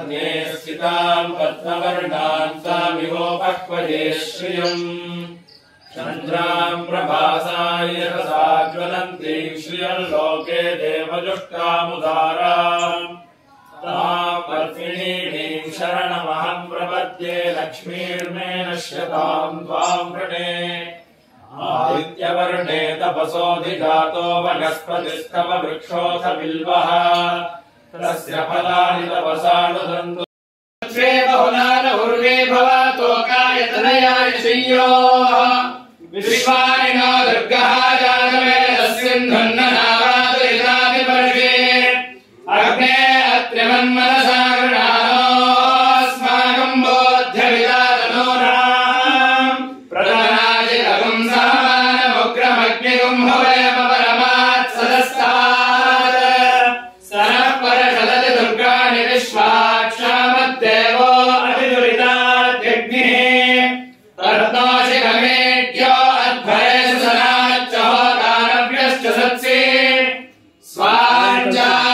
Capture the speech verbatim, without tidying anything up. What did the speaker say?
कर्णे स्थिताम् पद्मवर्णाम् तामिहोपक्वये श्रियम् चन्द्राम् प्रभासाय यशसा ज्वलन्तीम् श्रियल्लोके देवजुष्टामुदाराम् ताम् पर्पिणीम् शरणमहम् प्रपद्ये लक्ष्मीर्मे नश्यताम् त्वाम् वृणे आदित्यवर्णे तपसोऽधिजातो वनस्पतिस्तव वृक्षोऽथ बिल्वः तस्य फलानि तपसानुदन्तु श्रे बहुलान उर्वे भवतोकाय तनयाय श्रियोः विश्वानिनो दुर्गः जातवेदस्सिन्धुन्ननावातु इदानि पर्वे अग्ने अत्रिमन्मनसा गृणानोऽस्माकम् बोध्यविदातनूनाम् प्रधानाजितगुम् सहमानमुग्रमग्निगुम् भवयम परमात्सदस्तात् सनः परषदति दुर्गाणि विश्वाक्षामद्देवो अतिदुरिताद्यग्निः तर्तोषि कमेढ्यो अध्वरेषु सनाच्च होतानव्यश्च सत्सि स्वाञ्चा